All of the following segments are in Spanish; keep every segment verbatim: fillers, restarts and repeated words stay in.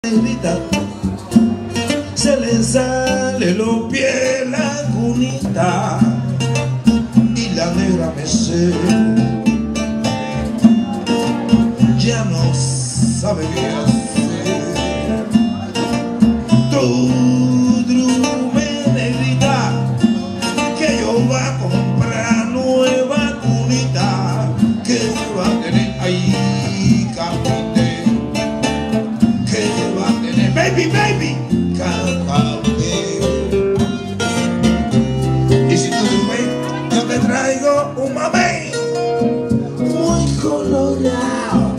negrita, se le sale los pies la cunita y la negra me sé, ya no sabe qué hacer. Tu drume negrita, que yo va a comprar nueva cunita, que va a tener ahí capite, que va a tener baby baby capite. Y si tú drume, yo te traigo un mamey muy colorado.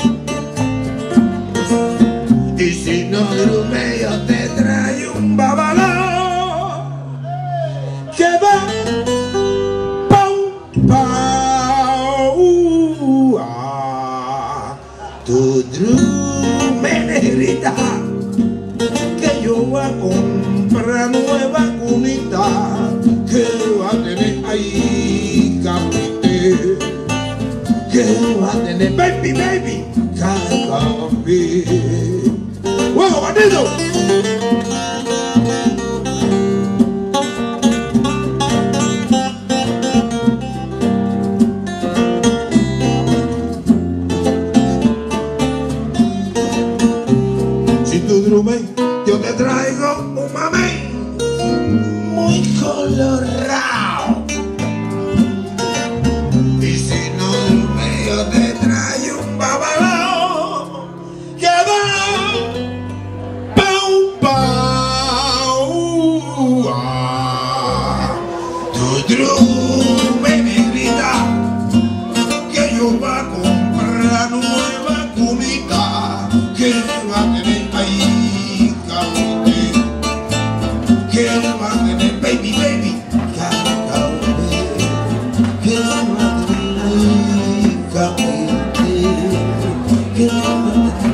Y si no drume, yo te traigo un babalao que va pau pau. Ah, tu drume negrita, que yo voy a comprar nueva cunita, que va a tener ahí capite, que va a tener baby baby capite. ¡Huevo, bandido! Si tú drume, yo te traigo un mamey muy colorado. Y si no drume, yo te traigo un babalao que va pau pau. Ah, tu drume negrita, que yo voy a comprar nueva cunita, que va a tener ahí capite, que va a tener baby baby capite, que va a tener ahí capite, que va a tener